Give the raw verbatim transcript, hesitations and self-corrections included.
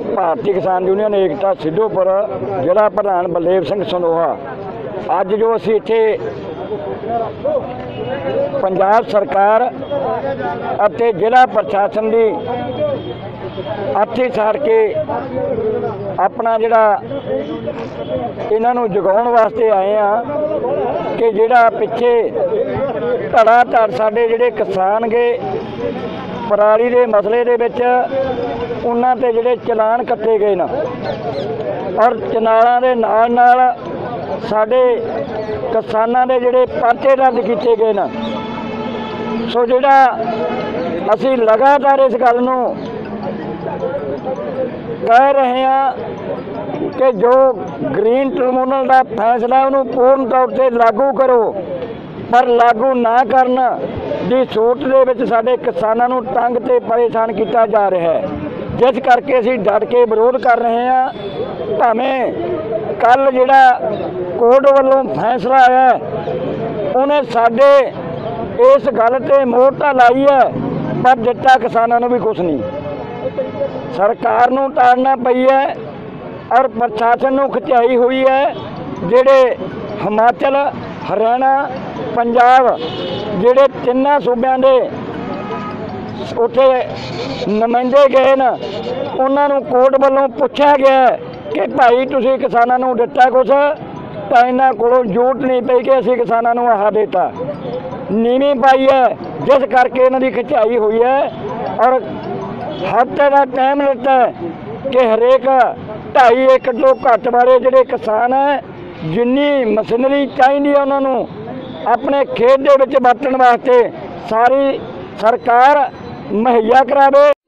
भारतीय किसान यूनियन एकता सिद्धूपुर जिला प्रधान बलदेव सिंह संदोहा अज जो असी इत्थे पंजाब सरकार अते जिला प्रशासन की अर्थी साड़ के अपना जिहड़ा इन्हां नूं जगाउण वास्ते आए हैं कि जिहड़ा पिछे धड़ा धड़ साडे जिहड़े किसान गए पराली के मसले दे विच उन्हां ते जिहड़े चलान कट्टे गए न और चनालां दे नाल नाल साडे किसानां दे जिहड़े परचे दर्ज कीते गए न। सो जिहड़ा असीं लगातार इस गल नूं कह रहे हैं कि जो ग्रीन ट्रिब्यूनल का फैसला उन्होंने पूर्ण तौर पर लागू करो, पर लागू ना करना की सूट दे विच साडे किसानां नूं तंग ते परेशान किया जा रहा है, जिस करके असीं डट के विरोध कर रहे हैं। भावें कल जिहड़ा कोर्ट वालों फैसला आया उन्हें साडे इस गल ते मोहर तां लाई है, पर दिता किसानां नूं भी कुछ नहीं। सरकार नूं टालना पई है और प्रशासन नूं खिचाई हुई है। जिहड़े हिमाचल हरियाणा पंजाब जिहड़े तिन्नां सूबिਆਂ ਦੇ उत्थे नुमाइंदे गए न, उन्हां नूं कोर्ट वालों पुछया गया कि भाई तुसीं किसानां नूं दिता कुछ, तां इन्हां कोलों जरूरत नहीं पई कि असीं किसानां नूं आह देता, नीवी पाई है, जिस करके इन्हां दी खिचाई हुई है। और हफ्ते का टाइम लिता है कि हरेक ढाई एकड़ तो घट वाले जिहड़े किसान है जिन्नी मशीनरी चाहिए उन्होंने अपने खेत दे विच वरतण वास्ते सारी सरकार मुहैया करावे।